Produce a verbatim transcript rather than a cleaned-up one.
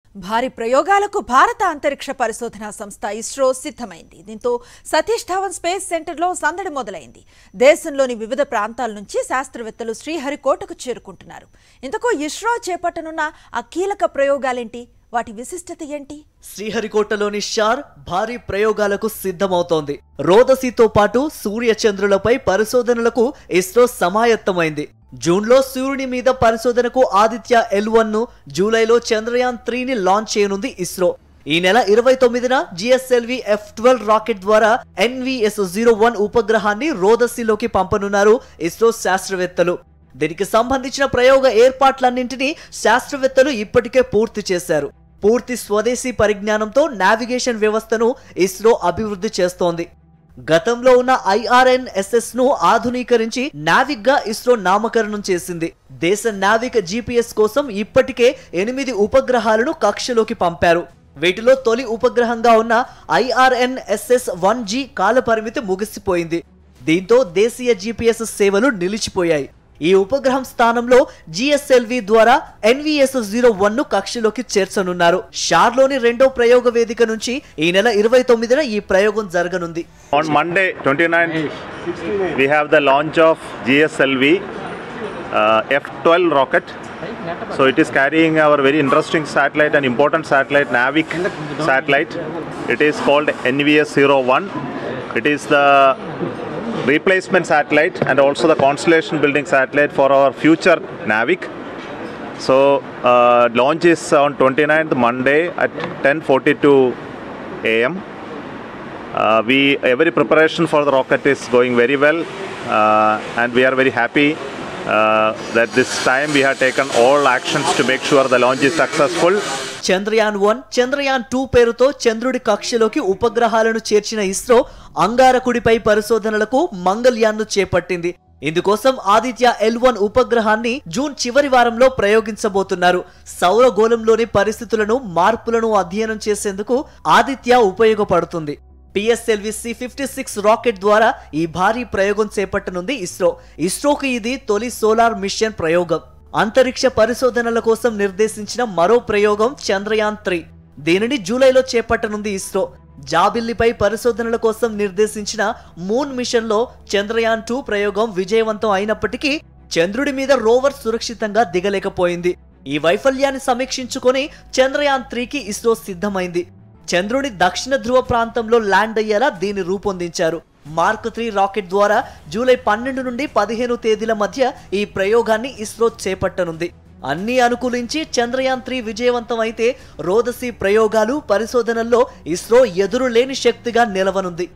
భారీ ప్రయోగాలకు భారత అంతరిక్ష పరిశోధన సంస్థ ఇస్రో సిద్ధమైంది. దీంతో సతీష్ ధావన్ స్పేస్ సెంటర్లో సందడి మొదలైంది. దేశంలోని వివిధ ప్రాంతాల నుంచి శాస్త్రవేత్తలు శ్రీహరికోటకు చేరుకుంటున్నారు. ఇంతకు ఇస్రో చేపట్టనున్న ఆ కీలక ప్రయోగాలేంటి, వాటి విశిష్టత ఏంటి? శ్రీహరికోటలోని షార్ భారీ ప్రయోగాలకు సిద్ధమవుతోంది. రోదసితో పాటు సూర్య చంద్రులపై పరిశోధనలకు ఇస్రో సమాయత్తమైంది. జూన్లో సూర్యుని మీద పరిశోధనకు ఆదిత్య ఎల్ వన్ ను, జూలైలో చంద్రయాన్ త్రీ ని లాంచ్ చేయనుంది ఇస్రో. ఈ నెల ఇరవై తొమ్మిదిన G S L V F twelve rocket ద్వారా N V S zero one ఉపగ్రహాన్ని రోదసిలోకి పంపనున్నారు ఇస్రో శాస్త్రవేత్తలు. దీనికి సంబంధించిన ప్రయోగ ఏర్పాట్లన్నింటినీ శాస్త్రవేత్తలు ఇప్పటికే పూర్తి చేశారు. పూర్తి స్వదేశీ పరిజ్ఞానంతో నావిగేషన్ వ్యవస్థను ఇస్రో అభివృద్ధి చేస్తోంది. గతంలో ఉన్న I R N S S ను ఆధునీకరించి నావిక్ గా ఇస్రో నామకరణం చేసింది. దేశ నావిక్ జి పి ఎస్ కోసం ఇప్పటికే ఎనిమిది ఉపగ్రహాలను కక్షలోకి పంపారు. వీటిలో తొలి ఉపగ్రహంగా ఉన్న I R N S S one G కాలపరిమితి ముగిసిపోయింది. దీంతో దేశీయ జి పి ఎస్ సేవలు నిలిచిపోయాయి. ఈ ఉపగ్రహం స్థానంలో జి ఎస్ ఎల్ వి ద్వారా N V S zero one ను కక్షలోకి చేర్చనున్నారు. షార్లోని రెండో ప్రయోగ వేదిక నుంచి ఈ నెల ఇరవై తొమ్మిదిన ఈ ప్రయోగం జరగనుంది. On Monday twenty-ninth we have the launch of G S L V uh, F twelve rocket. So it is carrying our very interesting satellite and important satellite, Navik satellite. It is called N V S zero one. It is the replacement satellite and also the constellation building satellite for our future Navik. So uh, launch is on twenty-ninth Monday at ten forty-two a m Uh, we every preparation for the rocket is going very well, uh, and we are very happy uh, that this time we have taken all actions to make sure the launch is successful. Chandrayaan one, Chandrayaan two పేరుతో చంద్రుడి కక్షలోకి ఉపగ్రహాలను చేర్చిన ఇస్రో అంగారకుడిపై పరిశోధనలకు మంగళ్యాన్ ను చేపట్టింది. ఇందుకోసం Aditya L one ఉపగ్రహాన్ని June చివరి వారంలో ప్రయోగించబోతున్నారు. సౌరగోళంలోని పరిస్థితులను, మార్పులను అధ్యయనం చేసేందుకు ఆదిత్య ఉపయోగపడుతుంది. P S L V C fifty six rocket ద్వారా ఈ భారీ ప్రయోగం చేపట్టనుంది ఇస్రో. ఇస్రోకి ఇది తొలి సోలార్ మిషన్ ప్రయోగం. అంతరిక్ష పరిశోధనల కోసం నిర్దేశించిన మరో ప్రయోగం చంద్రయాన్ త్రీ. దీనిని జూలైలో చేపట్టనుంది ఇస్రో. జాబిల్లిపై పరిశోధనల కోసం నిర్దేశించిన మూన్ మిషన్ లో చంద్రయాన్ టూ ప్రయోగం విజయవంతం అయినప్పటికీ చంద్రుడి మీద రోవర్ సురక్షితంగా దిగలేకపోయింది. ఈ వైఫల్యాన్ని సమీక్షించుకొని చంద్రయాన్ త్రీకి ఇస్రో సిద్ధమైంది. చంద్రుని దక్షిణ ధ్రువ ప్రాంతంలో ల్యాండ్ అయ్యేలా దీన్ని రూపొందించారు. మార్క్ త్రీ రాకెట్ ద్వారా జూలై పన్నెండు నుండి పదిహేను తేదీల మధ్య ఈ ప్రయోగాన్ని ఇస్రో చేపట్టనుంది. అన్ని అనుకూలించి చంద్రయాన్ త్రీ విజయవంతం అయితే రోదసి ప్రయోగాలు, పరిశోధనల్లో ఇస్రో ఎదురులేని శక్తిగా నిలవనుంది.